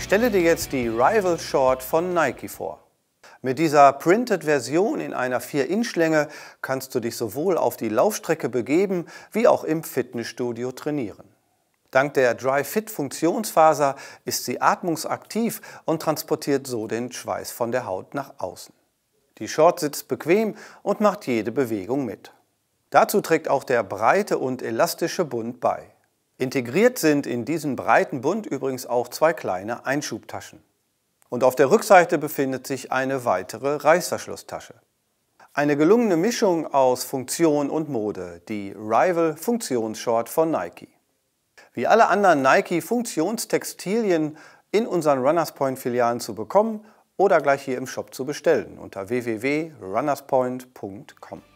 Stelle dir jetzt die Rival Short von Nike vor. Mit dieser Printed-Version in einer 4-Inch-Länge kannst du dich sowohl auf die Laufstrecke begeben, wie auch im Fitnessstudio trainieren. Dank der Dry-Fit-Funktionsfaser ist sie atmungsaktiv und transportiert so den Schweiß von der Haut nach außen. Die Short sitzt bequem und macht jede Bewegung mit. Dazu trägt auch der breite und elastische Bund bei. Integriert sind in diesen breiten Bund übrigens auch 2 kleine Einschubtaschen. Und auf der Rückseite befindet sich eine weitere Reißverschlusstasche. Eine gelungene Mischung aus Funktion und Mode, die Rival Funktionsshort von Nike. Wie alle anderen Nike Funktionstextilien in unseren Runners Point Filialen zu bekommen oder gleich hier im Shop zu bestellen unter www.runnerspoint.com.